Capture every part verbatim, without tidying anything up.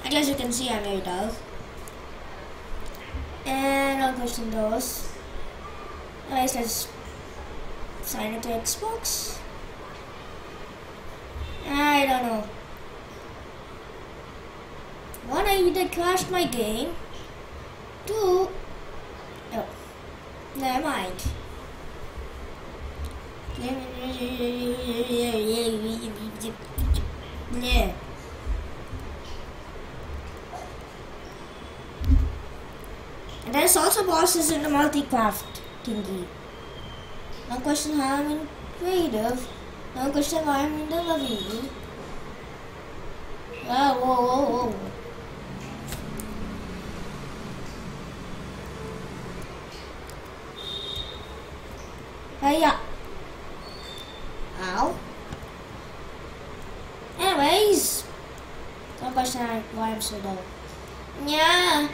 I guess you can see I'm very dull. And I'll question those. Anyways, let's sign into Xbox. I don't know. One, I either crashed my game. Two, oh, never mind. Yeah. And there's also bosses in the multi-craft thingy. No question how I'm in creative. No question why I'm in the ravine. Oh, whoa, whoa, whoa. Hey, yeah. Ow. Anyways, no question why I'm so dull. Yeah.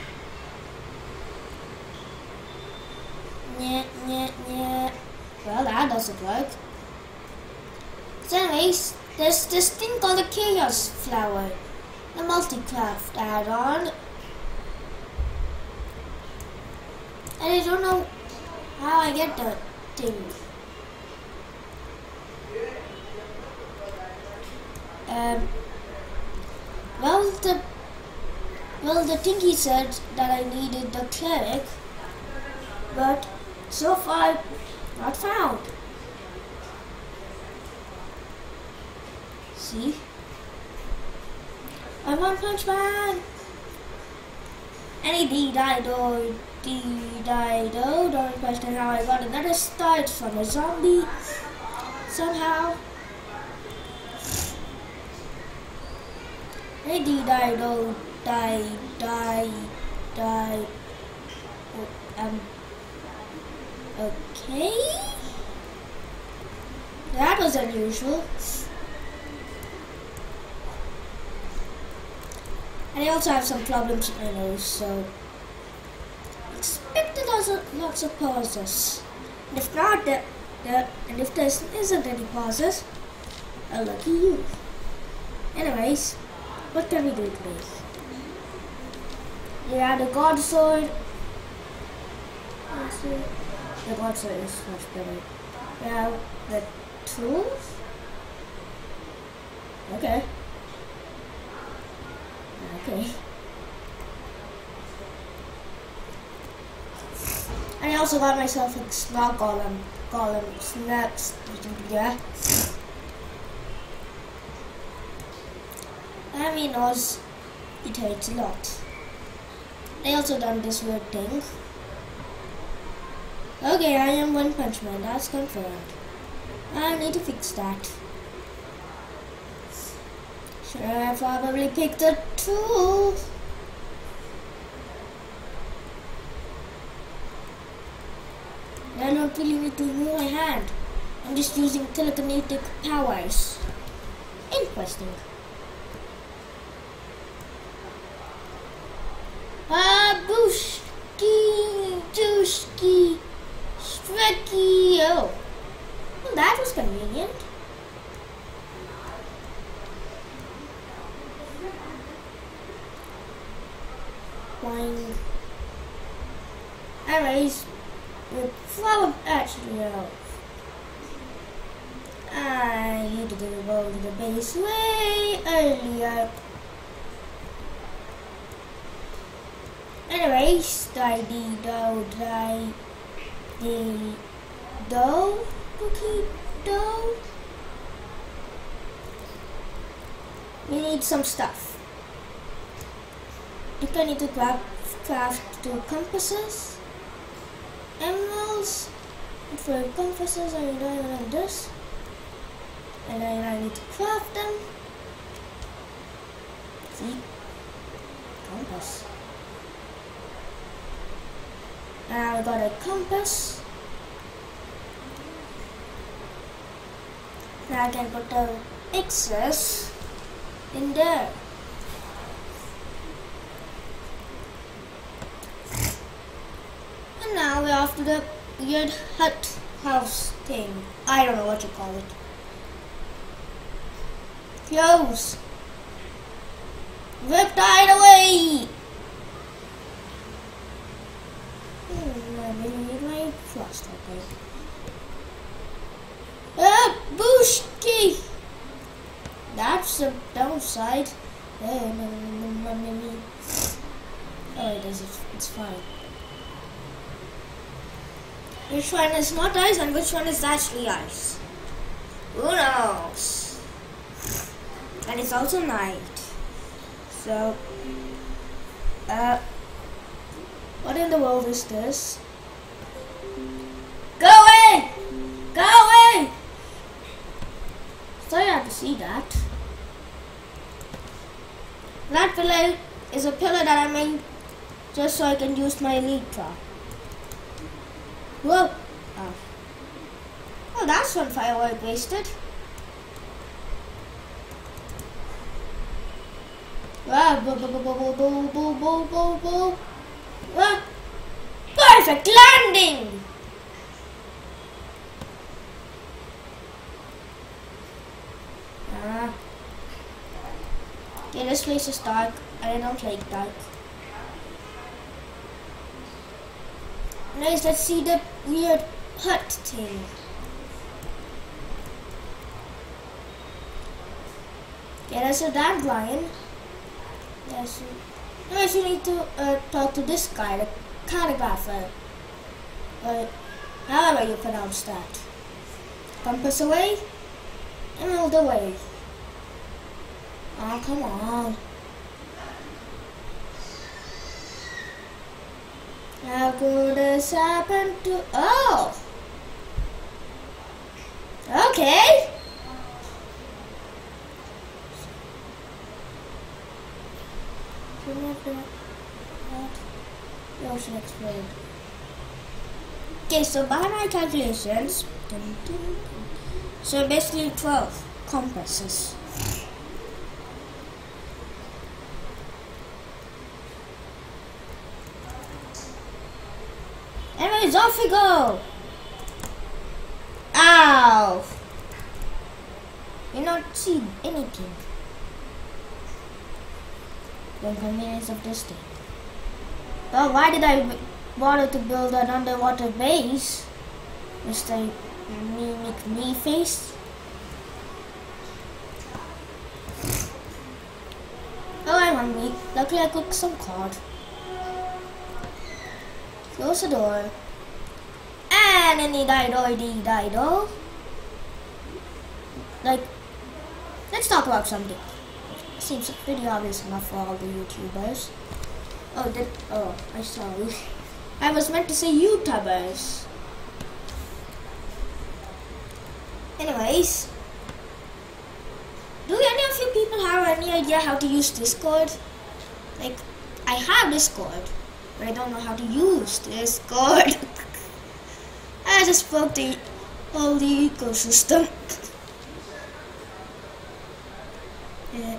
Yeah, yeah, yeah. Well, that doesn't work. So anyways, there's this thing called the Chaos Flower, the multi-craft add-on. And I don't know how I get that thing. Um, well, the well the thingy said that I needed the cleric, but so far not found. See, I'm One Punch Man. Any D-Dido, D-Dido. Don't question how I got another start from a zombie somehow. Hey, D-Dido, die, die, die. Oh, um. Okay. That was unusual. And I also have some problems with my nose, so expect lots of, lots of pauses. And if not, the, the, and if there isn't any pauses, I'll lucky you. Anyways, what can we do today? Yeah, the God Sword. The God Sword is much better. Yeah, the tools. Okay. Okay. And I also got myself a snug golem. Golem snacks. Yeah. I mean, Oz, it hurts a lot. I also done this weird thing. Okay, I am One Punch Man. That's confirmed. I need to fix that. Should I probably pick the tool? I don't really need to move my hand. I'm just using telekinetic powers. Interesting. Ah, booshki, dooshki, strecky. Oh, well, that was convenient. Fine. Anyways, the flower actually no. I need to go to the base way earlier. Anyways, die dee do die dee do cookie dough. We need some stuff. You can need to craft, craft two compasses, emeralds, and for compasses I need like this, and then I need to craft them. See, compass. Now I got a compass. Now I can put the excess in there. And now we're off to the weird hut house thing. I don't know what you call it. Close. Riptide away! Hmm, I really need my frost okay. Ah, Bushki! That's the downside. Oh, no, no, no, no, no. Oh, it is. It's fine. Which one is not ice and which one is actually ice? Who knows? And it's also night. So, uh, what in the world is this? Go away! Go away! Sorry I had to see that. That pillar is a pillar that I made just so I can use my Elytra. Whoa! Oh. Oh, that's one firework wasted. Ah, boo, boo, boo, boo, boo, boo, boo, boo, boo. Ah. Perfect landing! Ah. Yeah, this place is dark. I don't like dark. Nice, let's see the weird hut thing. Yeah, there's a dandelion. Yes. Anyways, we need to uh, talk to this guy, the cartographer. Uh, however you pronounce that. Compass away, emerald away. Oh, come on. How could this happen to... Oh! Okay! The ocean exploded. Okay, so by my calculations, so basically twelve compasses. Anyways, off we go! Ow! You're not seeing anything. The inconvenience of this thing. Well, why did I bother to build an underwater base? Mister Mimic Me Face? Oh, I'm hungry. Luckily I cooked some cod. Close the door. And any dido, dee dido. Like, let's talk about something. Seems pretty obvious enough for all the YouTubers. Oh, that. Oh, I'm sorry. I was meant to say YouTubers. Anyways, do any of you people have any idea how to use Discord? Like, I have Discord, but I don't know how to use Discord. I just broke the whole the ecosystem. Yeah.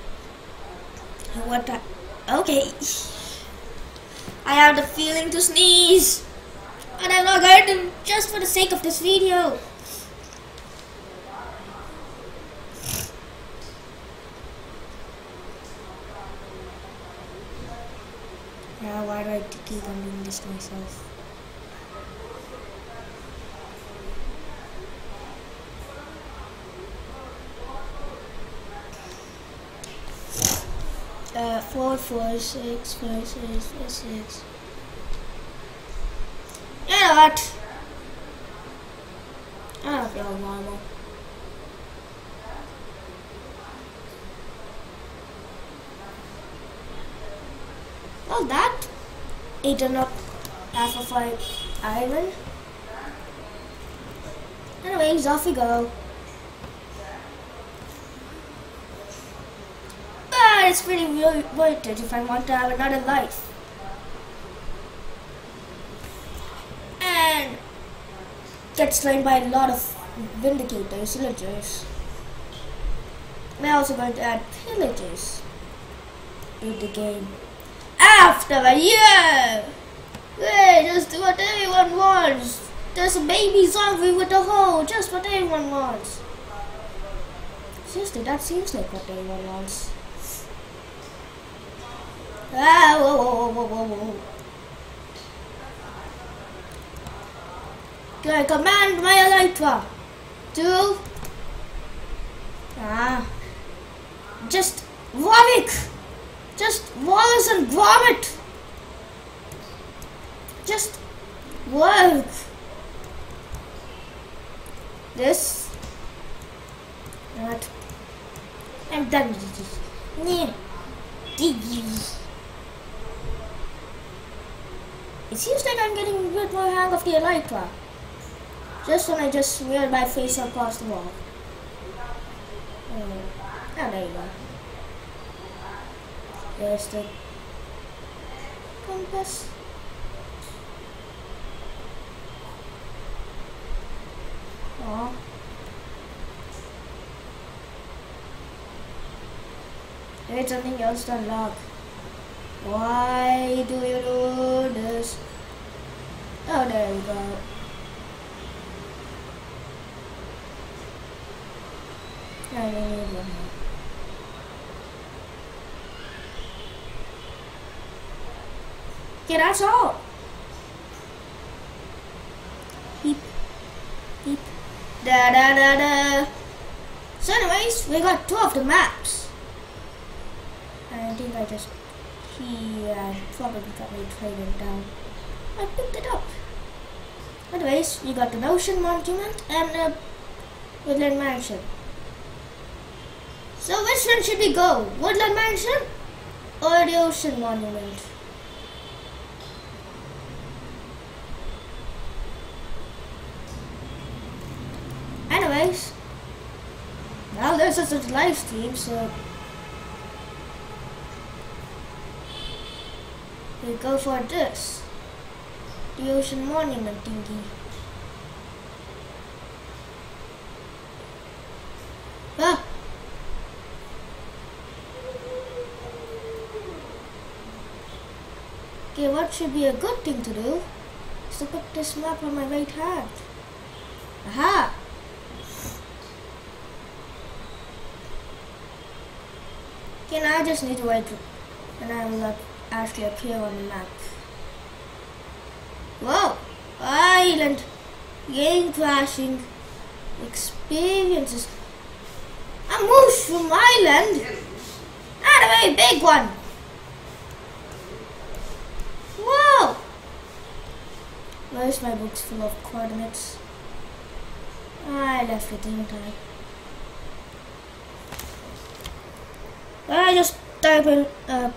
What the? Okay. I have the feeling to sneeze. And I'm not going to, just for the sake of this video. Now, why do I keep on doing this to myself? Uh, four, four, six, five, six, five, six. You know what? I don't feel normal. Well, that eaten up half of my iron. Anyways, off we go. But it's pretty worth it if I want to have another life. And get slain by a lot of vindicators, villagers. We're also going to add pillagers to the game. After a year! Hey, just what everyone wants! There's a baby zombie with a hole, just what everyone wants. Seriously, that seems like what everyone wants. Ah, whoa, whoa, whoa, whoa, whoa. Okay, command my elytra to ah, just vomit, just Wallace and vomit, just work. This, not. I'm done with this. Yeah. It seems like I'm getting a bit more hang of the elytra. Just when I just reared my face across the wall. Oh, oh there you go. There's the compass. Oh. There's something else to unlock. Why do you do this? Oh, there we go. I don't need one more. Okay, that's all. Beep. Beep. Da da da da. So anyways, we got two of the maps. I think I just he uh, probably got me traded down. I picked it up. Anyways, we got the Ocean Monument and the Woodland Mansion. So which one should we go? Woodland Mansion or the Ocean Monument? Anyways, now there's just a live stream, so we go for this. The Ocean Monument thingy. Ah! Okay, what should be a good thing to do is to put this map on my right hand. Aha! Okay, now I just need to wait and I will actually appear on the map. Whoa! Island! Game crashing experiences. A mushroom island! Not a very big one! Whoa! Where's my books full of coordinates? I left it, didn't I? I just type in uh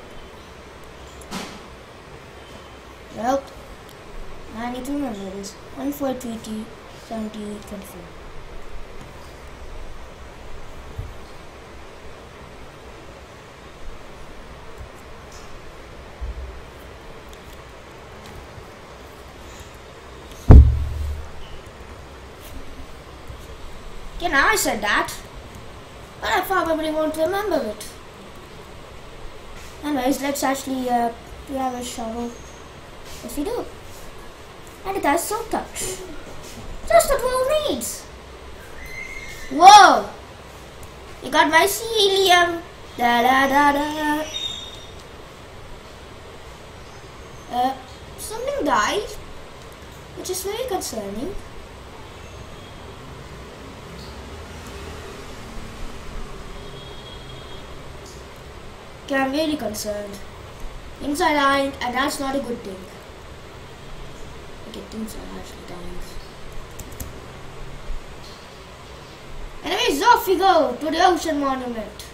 well, I need to remember this. one four three two seventy-eight twenty-four. Okay, now I said that, but I probably won't remember it. Anyways, let's actually uh, grab a shovel. Yes, we do. And it has silk touch. Just what we'll need. Whoa! You got my helium. Da da da da. Uh, something died, which is very concerning. Okay, I'm really concerned. Things are dying, and that's not a good thing. Okay, things are actually dying. Anyways, off we go to the Ocean Monument.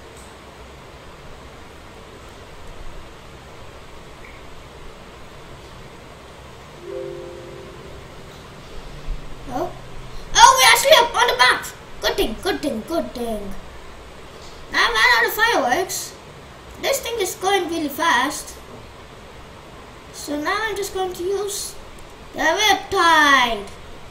Oh, oh, we're actually up on the map. Good thing, good thing, good thing. Now I ran out of fireworks. This thing is going really fast. So now I'm just going to use the Riptide.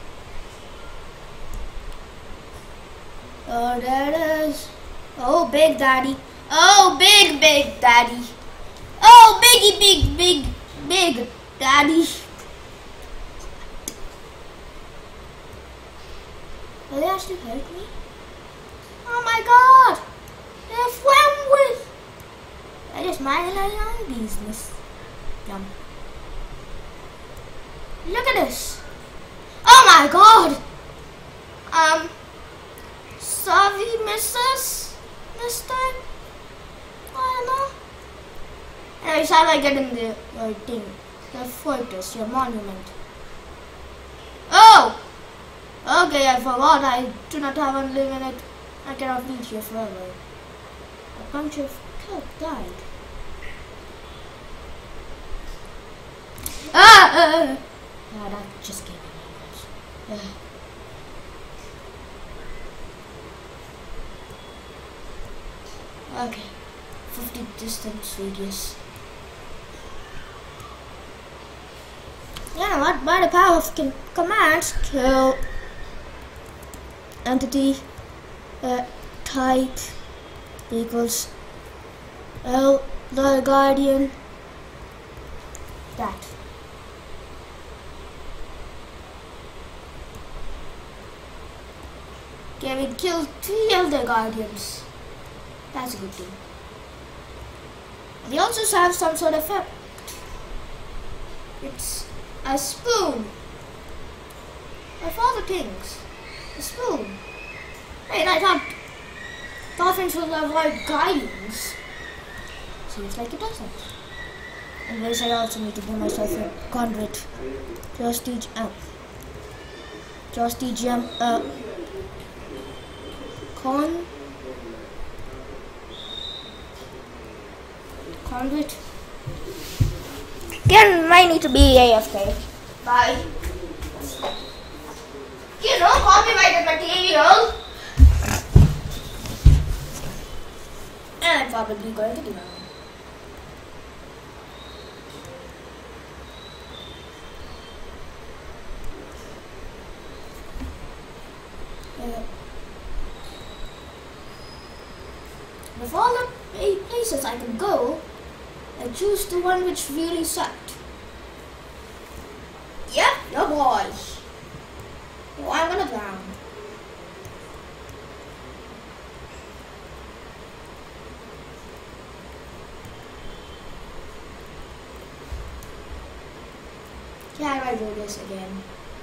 Oh, there it is. Oh, Big Daddy. Oh, Big, Big Daddy. Oh, Biggie, Big, Big, Big Daddy. Will they actually hurt me? Oh my God. They're swam with. I just mind my own business. Yum. Look at this. Oh my god! Um, sorry, missus? Mister? I don't know. Anyways, how do I get in the your thing? Your fortress, your monument. Oh! Okay, I forgot. I do not have unlimited. I cannot be here forever. A bunch of kids died. Ah! Uh, ah, that just gave me nightmares. Uh. Okay, fifty distance radius. You know what? By the power of com commands, kill entity uh, type equals L the guardian. That. Okay, we killed three elder guardians. That's a good thing. We also have some sort of effect. It's a spoon. Of all the things, a spoon. Wait, I thought dolphins will avoid guidance. Seems like it doesn't. Anyways, I also need to do myself a conduit. Prestige up. Prestige gem up. Con. Conduit. Again, might need to be A F K. Bye. You know, copyrighted material. And I'm probably going to do that. Uh, of all the places I could go, I choose the one which really sucked. Yep, no boy. Oh, I'm gonna drown. Can I do this again?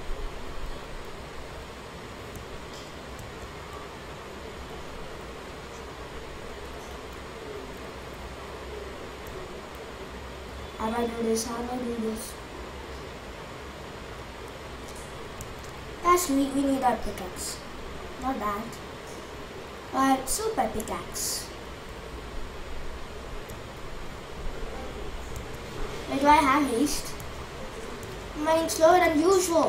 How do I do this? How do I do this? Actually, we need our pickaxe. Not that. Our super pickaxe. Wait, do I have haste? I'm running slower than usual.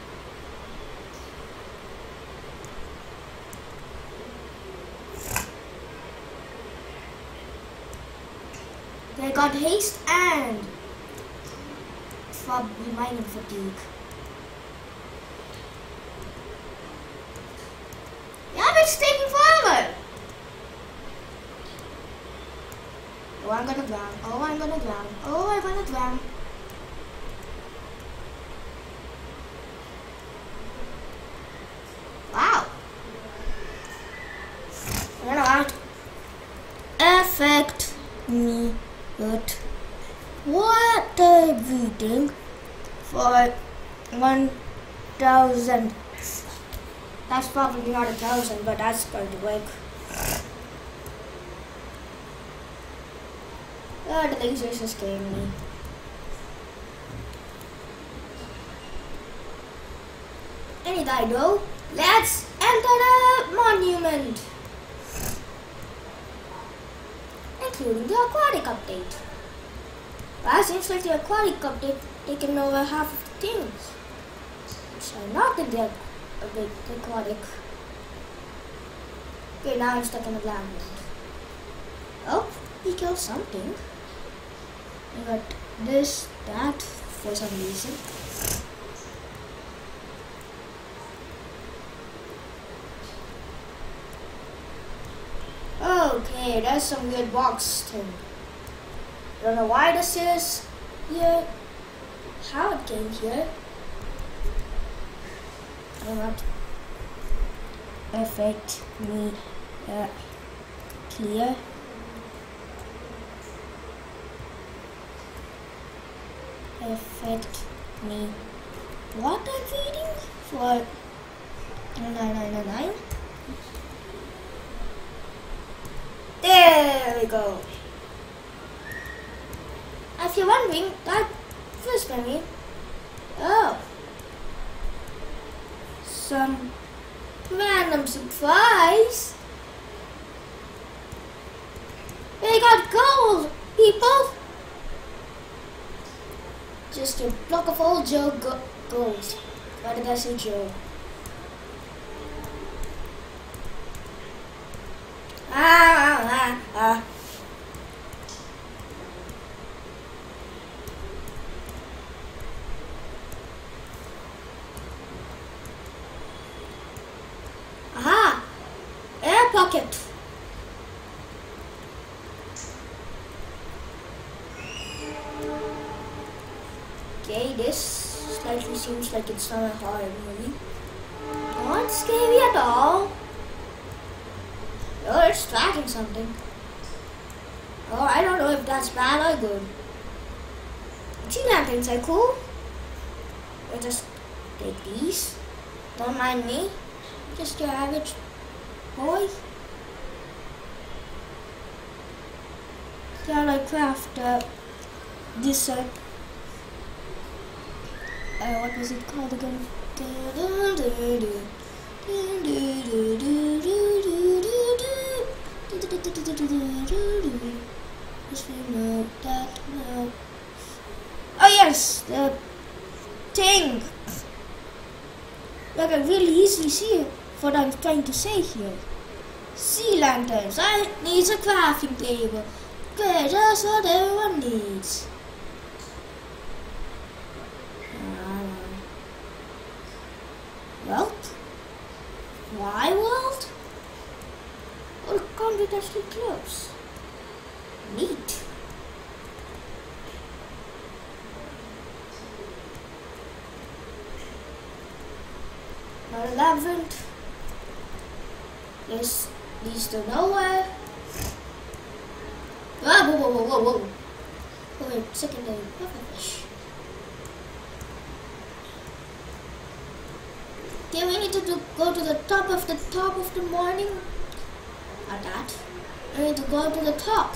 I got haste and probably mining fatigue. Yeah, but it's taking forever. Oh, I'm gonna drown. Oh, I'm gonna drown. Oh, I'm gonna drown. Wow. You know what? Affect me. But what everything for one thousand. That's probably not a thousand, but that's going to work. Oh, the lasers are scaring me. Any guy though, let's enter the monument. Including the aquatic update. Well, seems like the aquatic update taken over half of the things, which are not in the, the aquatic. Okay, now I'm stuck in the labyrinth. Oh, we killed something. I got this, that, for some reason. Okay, that's some weird box thing. I don't know why this is here, how it came here. I don't know. Affect me uh, clear. affect me. What I'm feeding for nine nine nine nine. There we go. If you're wondering, that first memory. Oh, some random surprise. They got gold, people. Just a block of old Joe go gold. Why did I say Joe? Ah, ah, ah. Aha! Air pocket. Okay, this slightly seems like it's not a horror movie. Not scary at all. Oh, it's tracking something. Oh, I don't know if that's bad or good. Sea lanterns are cool. I'll just take these. Don't mind me. Just your average boy. Can I craft uh, this uh, uh, what was it called again? Just remote that now. Oh yes, the thing. I can really easily see what I'm trying to say here. Sea lanterns. I need a crafting table. Great, that's what everyone needs. Uh, well, why world? Or can't be actually close. Neat. Not a labyrinth. This leads to nowhere. Ah, whoa, whoa, whoa, whoa, whoa. Oh, wait, secondary pufferfish. Okay, we need to do, go to the top of the top of the morning. Not that. We need to go to the top.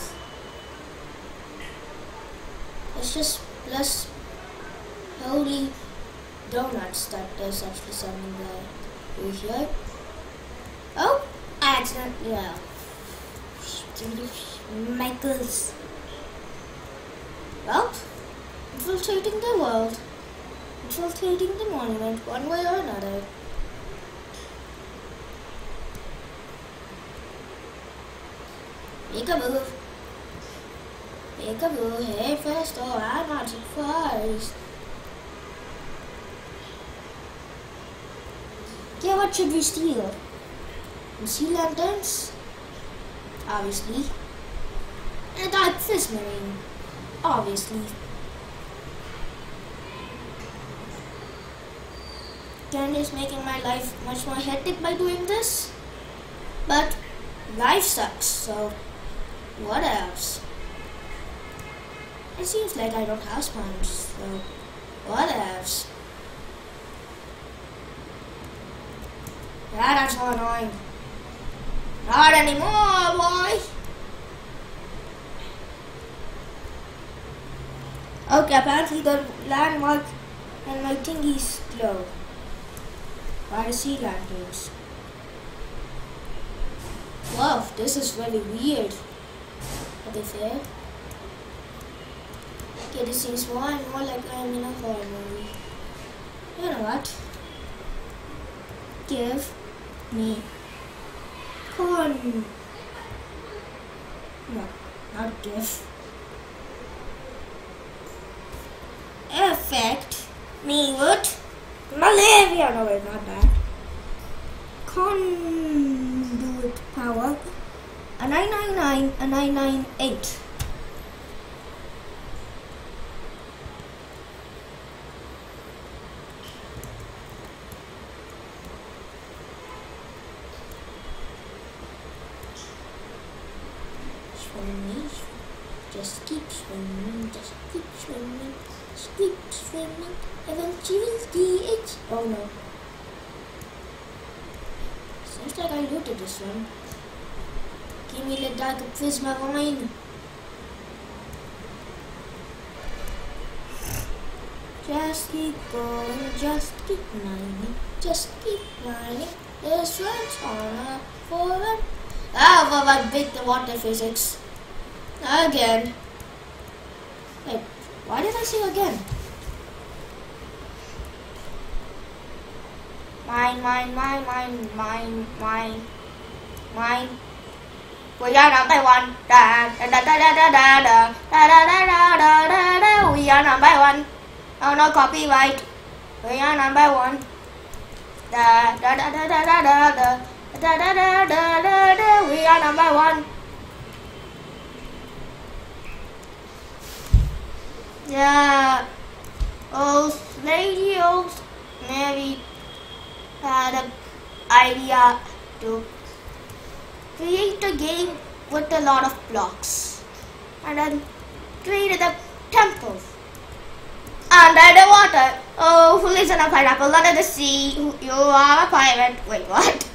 Let's just bless holy donuts that there's actually something there over here. Oh, accidentally. Yeah. Michaels. Well, infiltrating the world, infiltrating the monument one way or another. Make a move. Make a move. Hey, first, oh, I'm not surprised. Okay, what should we steal? The sea lanterns? Obviously. And a dark fish marine. Obviously. Candy's making my life much more hectic by doing this. But life sucks, so what else? It seems like I don't have sponge, so what else? Yeah, that's so annoying. Not anymore, boy. Okay, apparently the landmark and my thingies glow. Why the sea lanterns? Wow, this is very weird. Are they fair? Okay, this seems more and more like I'm in a horror movie. You know what? Give me corn. No, not give. Affect me with malaria. No, wait, not that. Conduit power. A nine nine nine, a nine nine eight. For me, just keep swimming, just keep swimming, just keep swimming. Eventually it's oh no. Seems like I looted this one. Give me the dark prisma wine. Just keep going, just keep mining, just keep mining. This one's on a forward. Ah, well, I beat the water physics. Again. Wait, why did I say again? Mine, mine, mine, mine, mine, mine, mine. We are number one. Da da da da da da da da da da da da da da. We are number one. Oh no, copyright. We are number one. Da da da da da da da da da da da da da da. We are number one. Yeah. Old lady, old Mary had an idea to create a game with a lot of blocks, and then created a temple under the water. Oh, who lives in a pineapple under the sea? You are a pirate. Wait, what?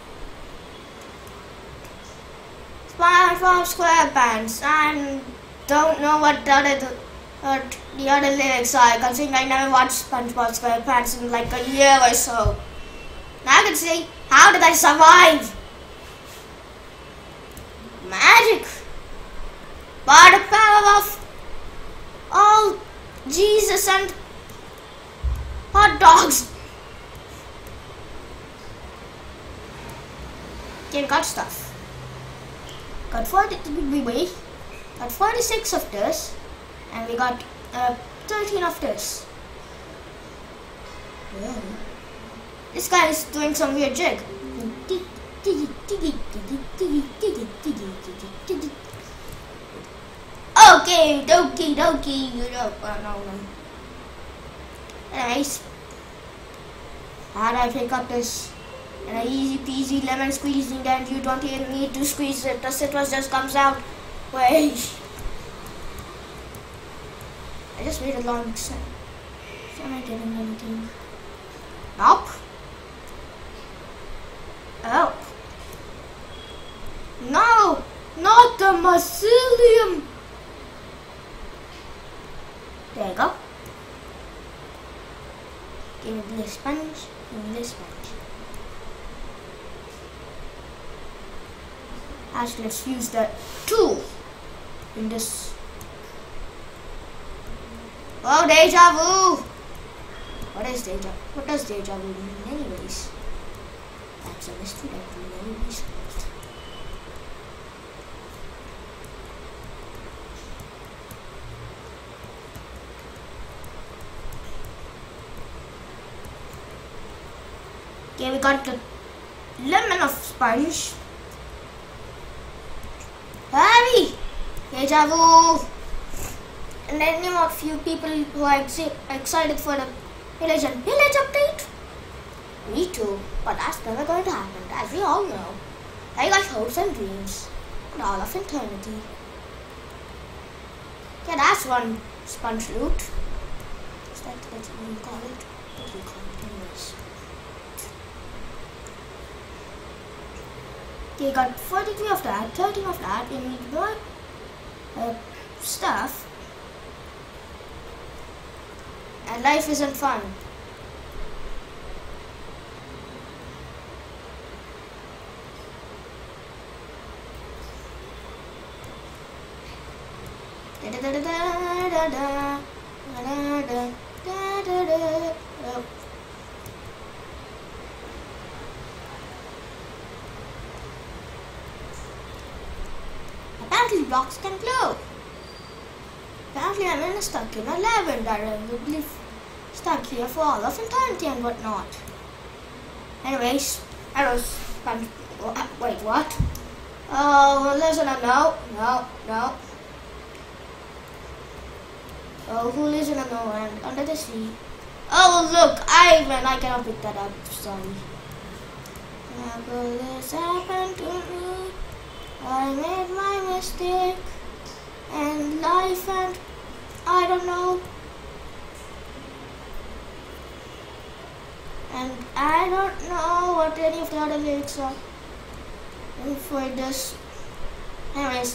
SpongeBob SquarePants. I don't know what the other, what the other lyrics are, considering I never watched SpongeBob SquarePants in like a year or so. Now I can see, how did I survive? Magic. By the power of all Jesus and hot dogs. Okay, got stuff. Got forty. We wait. Got forty-six of this, and we got uh, thirteen of this. Yeah. This guy is doing some weird jig. Okay, dokie, dokie, you know, uh, no, no. Anyways, how do I pick up this? And an easy peasy lemon squeezing, and you don't even need to squeeze it. The citrus just comes out. Wait. I just waited long time. Am I getting anything? Nope. Help. No, not the mycelium. There you go. Give me this sponge, give me this sponge. Actually, let's use the tool in this. Oh, deja vu! What is deja? What does deja vu mean, anyways? That's a mystery that will never be solved. Okay, we got the lemon of sponge. Hurry! Deja vu! And then you know a few people who are ex excited for the village and village update. Me too, but that's never going to happen, as we all know. I got hopes and dreams, and all of eternity. Yeah, that's one sponge loot. Is that what you call it? What do you call it anyways? Okay, got forty-three of that, thirteen of that. We need more uh, stuff. And life isn't fun. Da da da da da da da da da da da. Apparently blocks can glow. Apparently I'm in a stuck in a lavender and will be stuck here for all of eternity and whatnot. Anyways, arrows. Wait, what? Oh, listen, no, no, no. Oh, who lives in a no and under the sea? Oh, look, I man, I cannot pick that up. Sorry. How could this happen to me? I made my mistake. and life and I don't know. And I don't know what any of the other lyrics are for this. Anyways.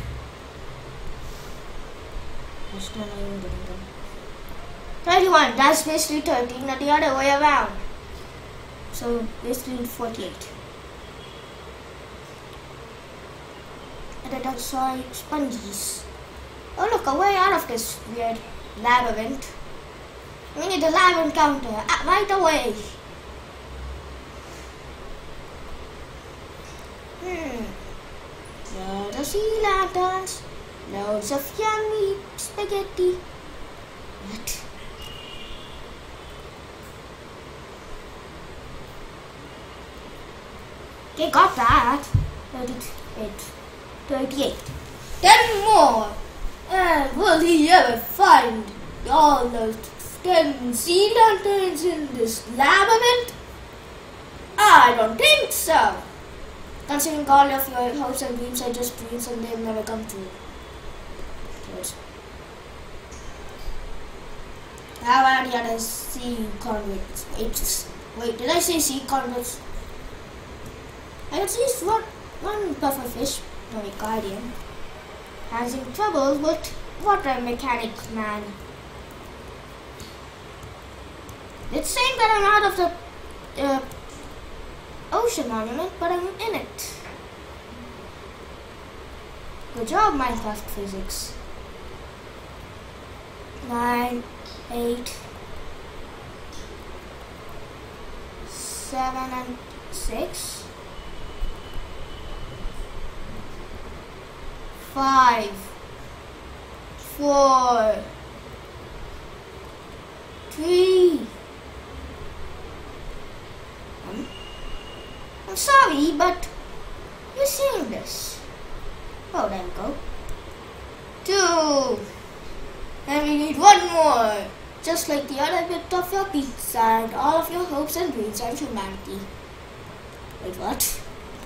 thirty-one, that's basically thirteen, not the other way around. So basically forty-eight. And then I saw sponges. Oh look, a way out of this weird labyrinth. We need the lab encounter uh, right away. Hmm. Loads of sea lanterns. Loads of yummy spaghetti. What? They got that. thirty-eight. thirty-eight. Ten more. And will he ever find all those ten sea lanterns in this labyrinth? I don't think so. Considering all of your hopes and dreams are just dreams and they'll never come true. Yes. How about the other sea convicts? Wait, wait, did I say sea convicts? I can see one, one pufferfish, no guardian, has in trouble with water mechanic man. It's saying that I'm out of the uh, ocean monument, but I'm in it. Good job, Minecraft physics. Nine, eight, seven, and six. Five, four, three. Um, I'm sorry, but you're seeing this. Oh, there we go. Two. And we need one more. Just like the other bit of your pizza and all of your hopes and dreams and humanity. Wait, what?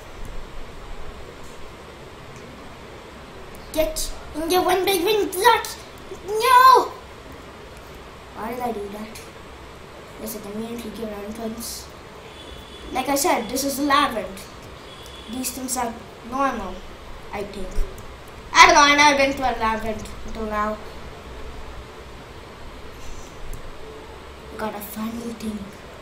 Get in the one big ring block. No! Why did I do that? Is it immediately given entrance? Like I said, this is a labyrinth. These things are normal, I think. I don't know, I never been to a labyrinth until now. We got a final thing.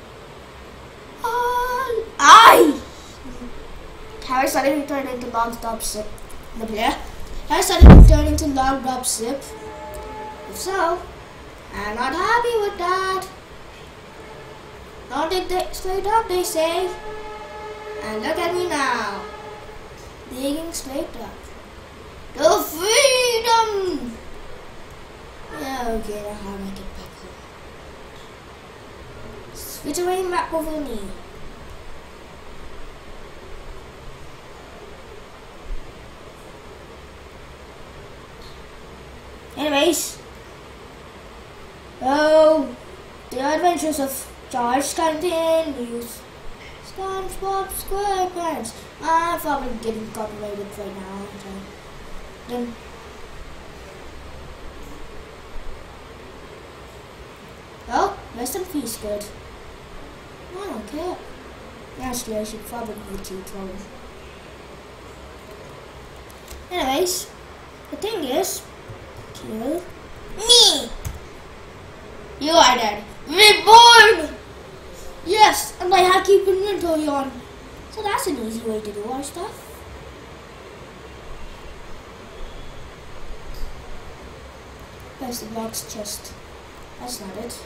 Oh, I! Harry suddenly turned into logged up ship. The bleh. Harry suddenly turned into logged up ship. If so, I'm not happy with that. Don't dig straight up, they say. And look at me now. Digging straight up. To freedom! Yeah, okay, now how do I get back home? Switch away map over me. Anyways. Oh, the adventures of George continues. SpongeBob SquarePants. I'm probably getting copyrighted right now. So. Then. Well, rest in peace, good. I don't care. Actually, I should probably cheat trouble. Anyways, the thing is, kill me. You are dead. Reborn! Yes, and I have keep inventory on. So that's an easy way to do our stuff. Where's the box chest? That's not it.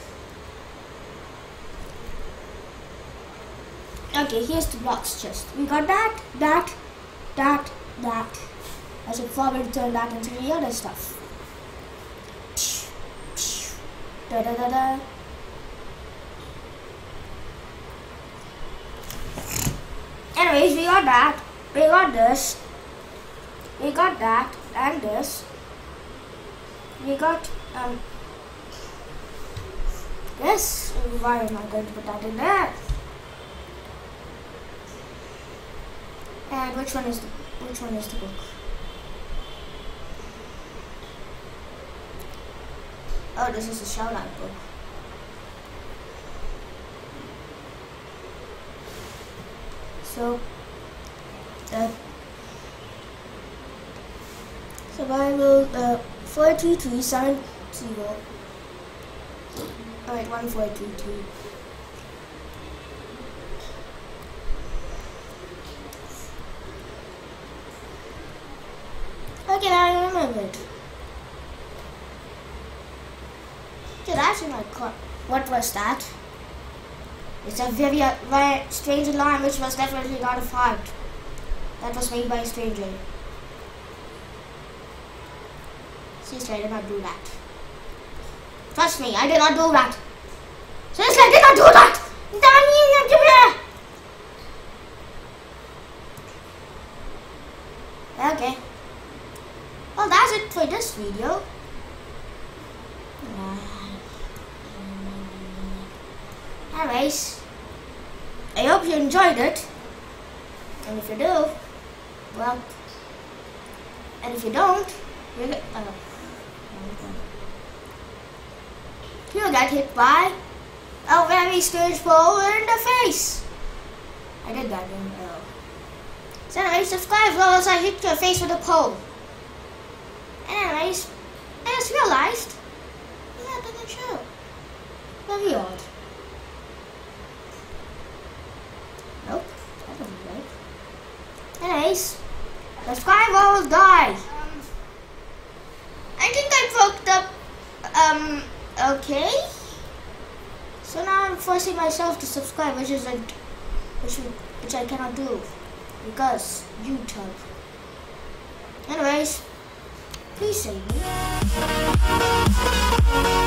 Okay, here's the box chest. We got that, that, that, that. I should probably turn that into the other stuff. Da da da da. Anyways, we got that. We got this. We got that and this. We got um this. Why am I going to put that in there? And which one is the which one is the book? Oh, this is a shout-out book. So, uh, survival uh, four two three seven zero. Alright, one four two two. Okay, now I remember it. Okay, that's in my car. What was that? It's a very, uh, very strange alarm which was definitely not a fart. That was made by a stranger. Seriously, I did not do that. Trust me, I did not do that. Seriously, I did not do that! Okay. Well, that's it for this video. Anyways, I hope you enjoyed it. And if you do, well, and if you don't, you're gonna, uh, you'll get hit by a very strange pole in the face. I did that, didn't I? So anyways, subscribe as well as I hit your face with a pole. And anyways, I just realized that doesn't show. Very odd. Nope, that doesn't work. Anyways, subscribe or will die. Um, I think I broke the, um, okay. So now I'm forcing myself to subscribe, which isn't, which, which I cannot do because YouTube. Anyways, please save me.